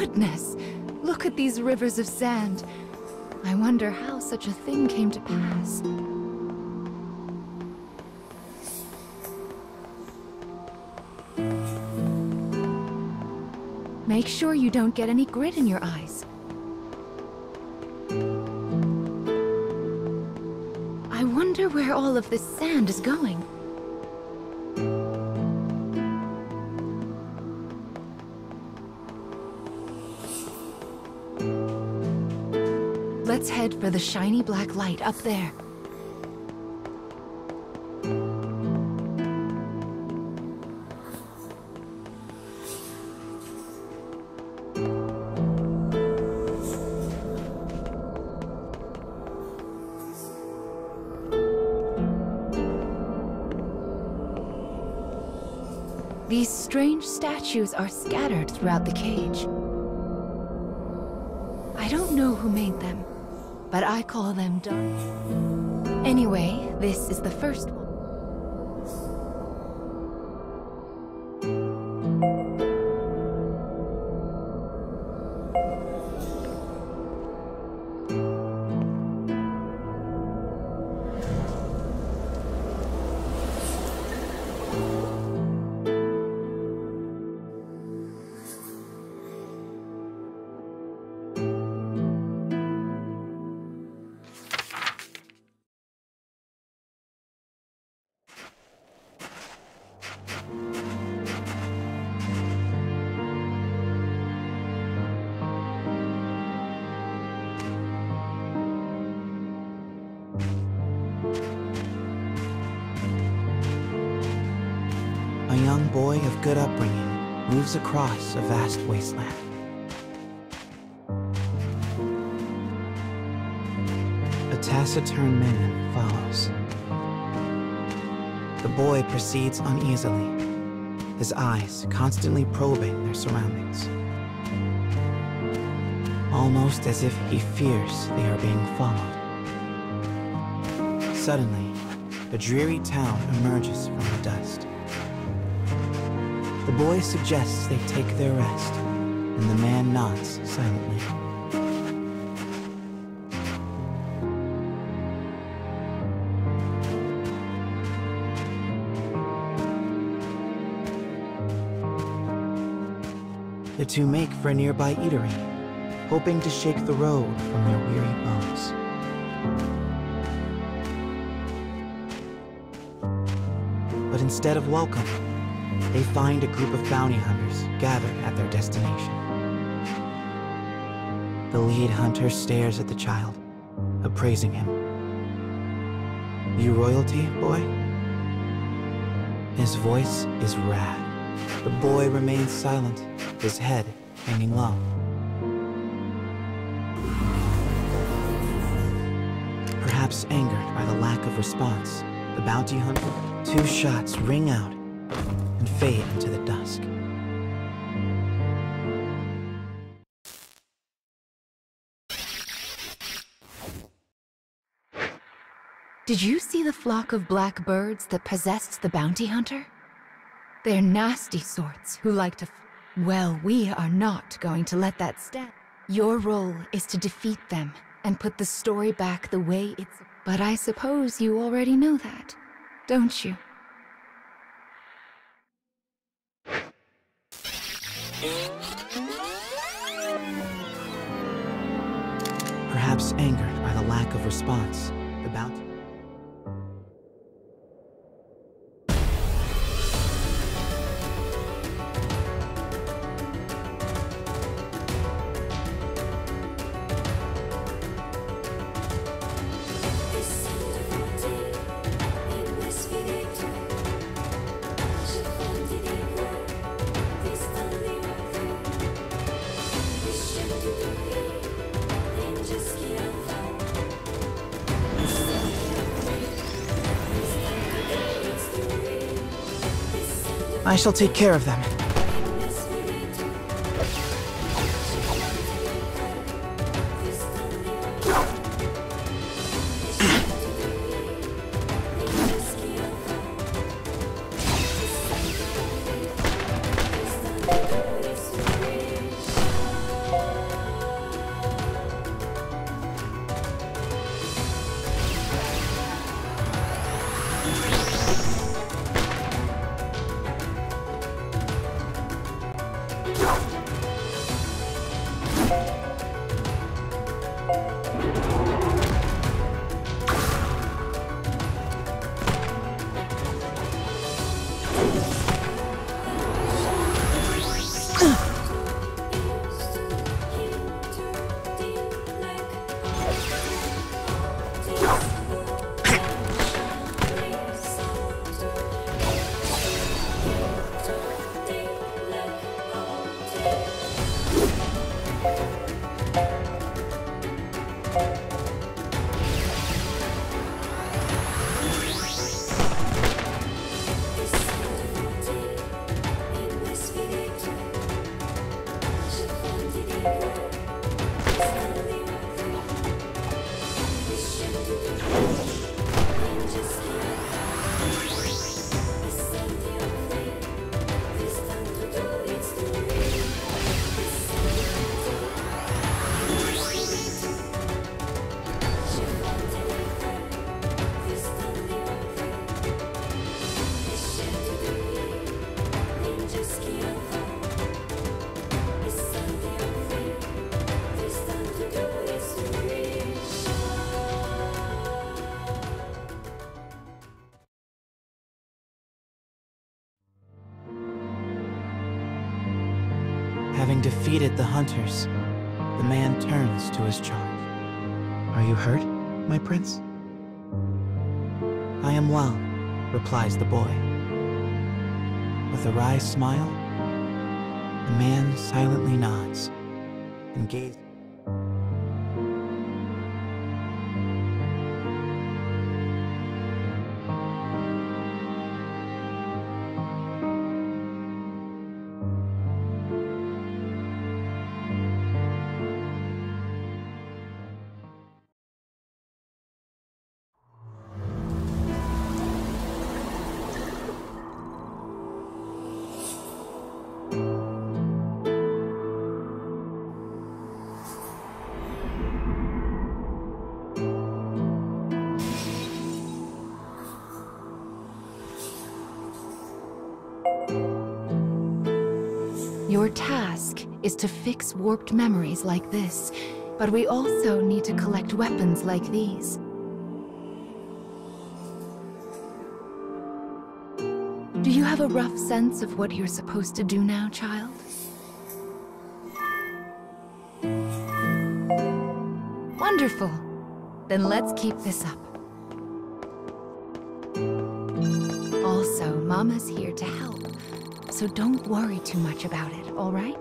goodness! Look at these rivers of sand. I wonder how such a thing came to pass. Make sure you don't get any grit in your eyes. I wonder where all of this sand is going. Let's head for the shiny black light up there. These strange statues are scattered throughout the cage. I don't know who made them, but I call them dark. Anyway, this is the first one. A young boy of good upbringing moves across a vast wasteland. A taciturn minion follows. The boy proceeds uneasily, his eyes constantly probing their surroundings. Almost as if he fears they are being followed. Suddenly, a dreary town emerges from the dust. The boy suggests they take their rest, and the man nods silently. The two make for a nearby eatery, hoping to shake the road from their weary bones. But instead of welcome, they find a group of bounty hunters gathered at their destination. The lead hunter stares at the child, appraising him. "You royalty, boy?" His voice is rad. The boy remains silent, his head hanging low. Perhaps angered by the lack of response, the bounty hunter, two shots ring out and fade into the dusk. Did you see the flock of black birds that possessed the bounty hunter? They're nasty sorts who like to well, we are not going to let that stand. Your role is to defeat them and put the story back the way it's... But I suppose you already know that, don't you? Perhaps angered by the lack of response, the bounty... I shall take care of them. Having defeated the hunters, the man turns to his charge. Are you hurt, my prince? I am well, replies the boy. With a wry smile, the man silently nods and gazes. Your task is to fix warped memories like this, but we also need to collect weapons like these. Do you have a rough sense of what you're supposed to do now, child? Wonderful. Then let's keep this up. Also, Mama's here to help. So don't worry too much about it, all right?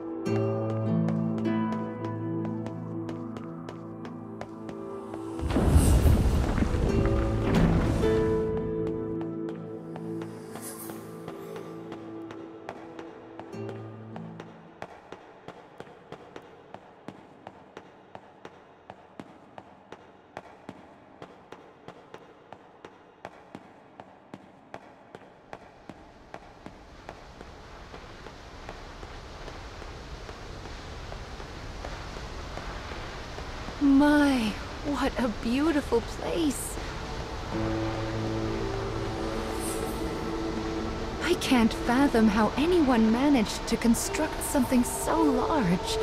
My, what a beautiful place. I can't fathom how anyone managed to construct something so large.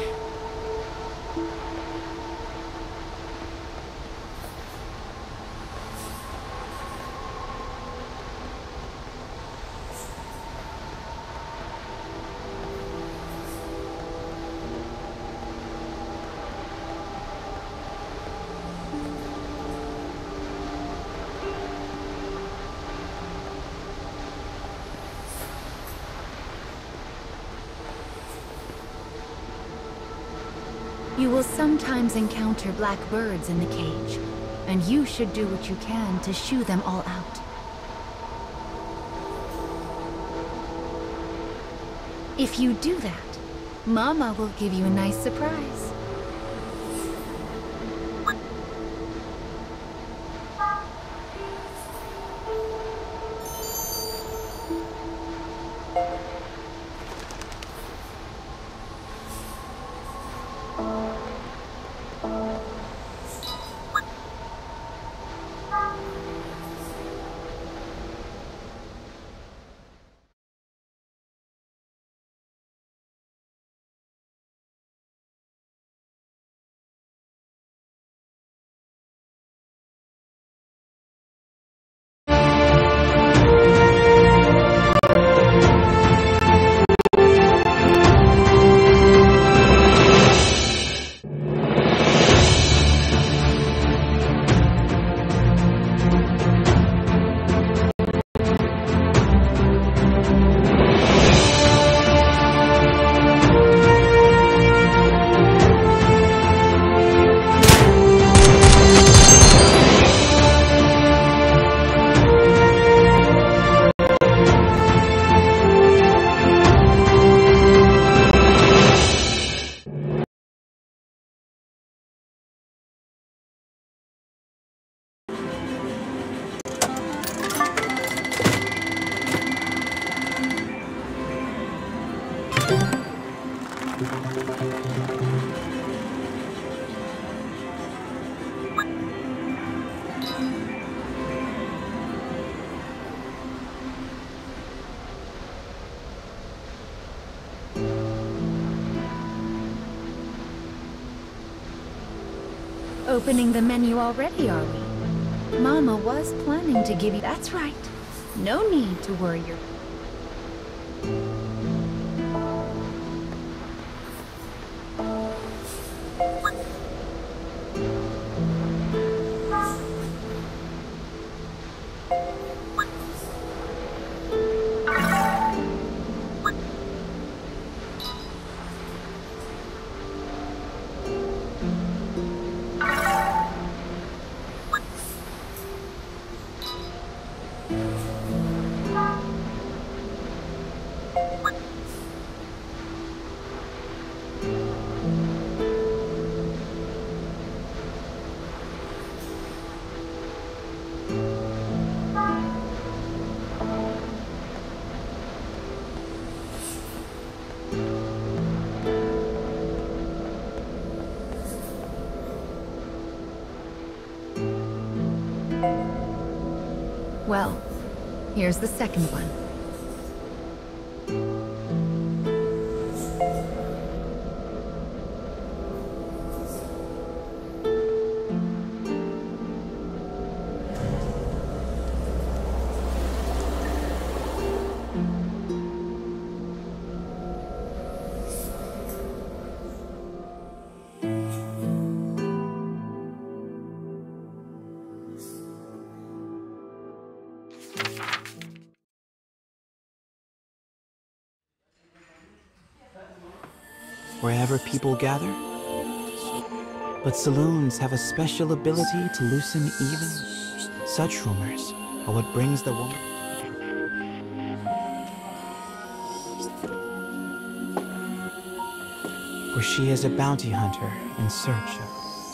You will sometimes encounter black birds in the cage, and you should do what you can to shoo them all out. If you do that, Mama will give you a nice surprise. Opening the menu already, are we? Mama was planning to give you... That's right. No need to worry your... Well, here's the second one. Wherever people gather. But saloons have a special ability to loosen even such rumors are what brings the woman. For she is a bounty hunter in search of.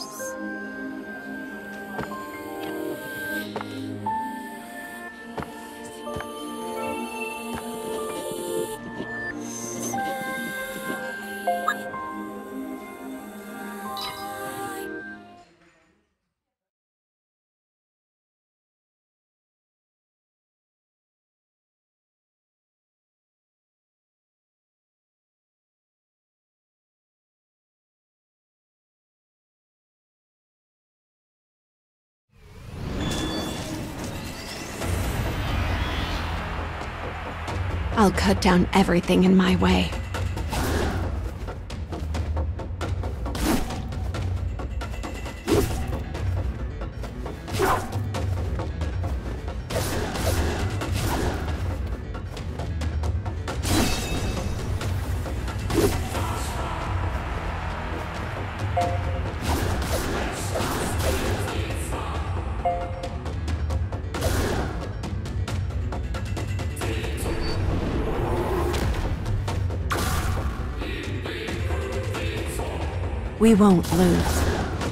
I'll cut down everything in my way. We won't lose.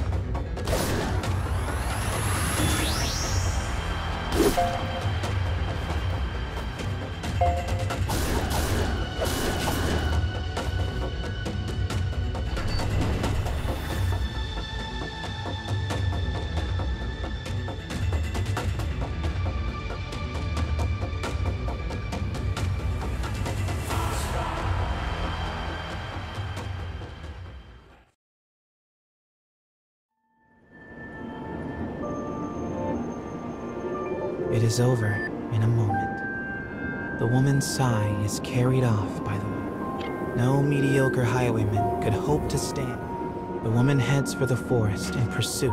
It is over in a moment. The woman's sigh is carried off by the wind. No mediocre highwayman could hope to stand. The woman heads for the forest in pursuit.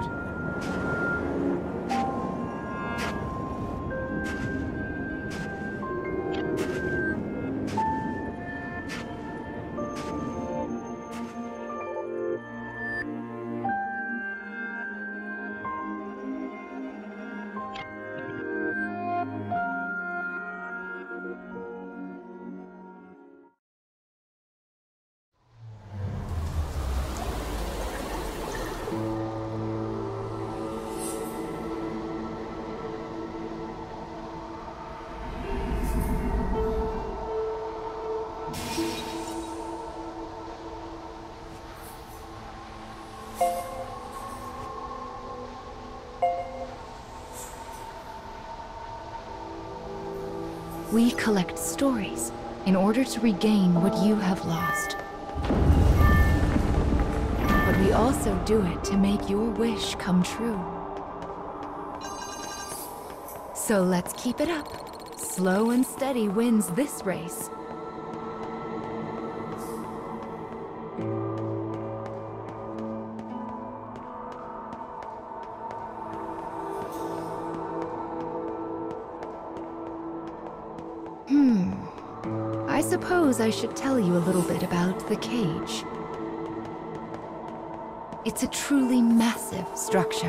We collect stories in order to regain what you have lost. But we also do it to make your wish come true. So let's keep it up. Slow and steady wins this race. I suppose I should tell you a little bit about the cage. It's a truly massive structure.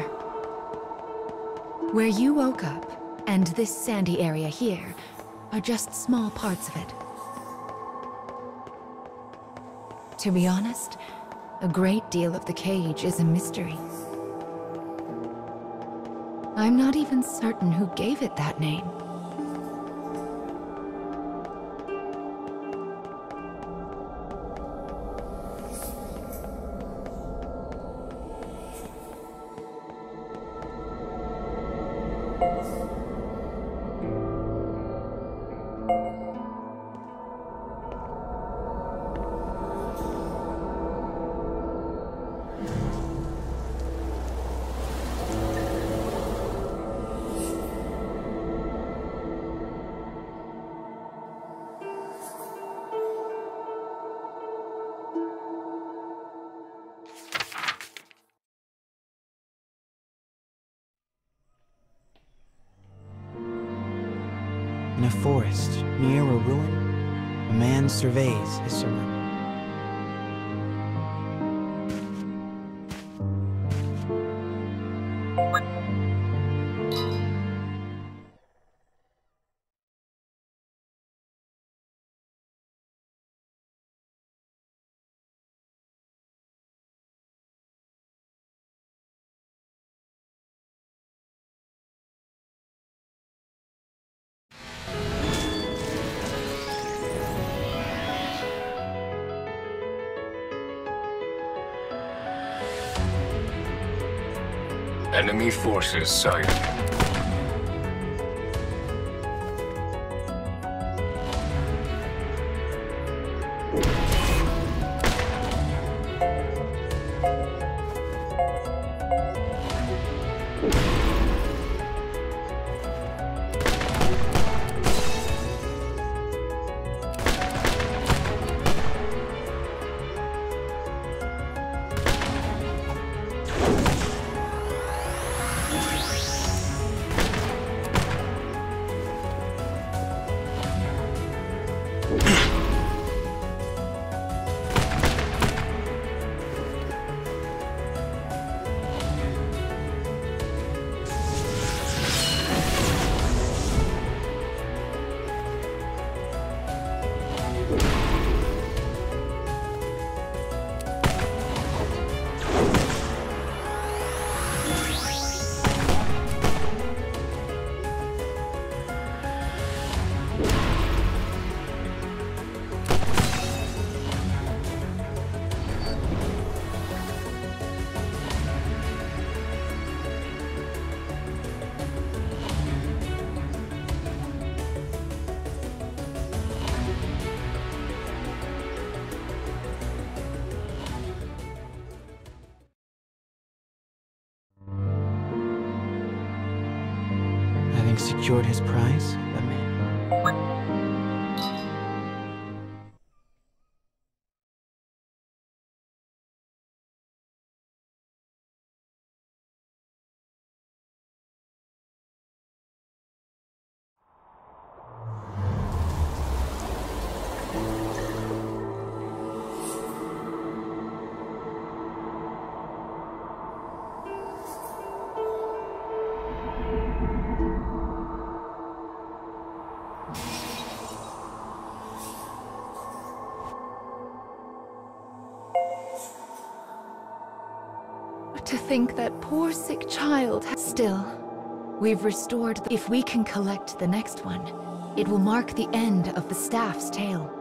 Where you woke up, and this sandy area here, are just small parts of it. To be honest, a great deal of the cage is a mystery. I'm not even certain who gave it that name. a forest, near a ruin, a man surveys his surroundings. Enemy forces sighted. Having secured his prize, the man... To think that poor sick child has... Still, we've restored... If we can collect the next one, it will mark the end of the staff's tale.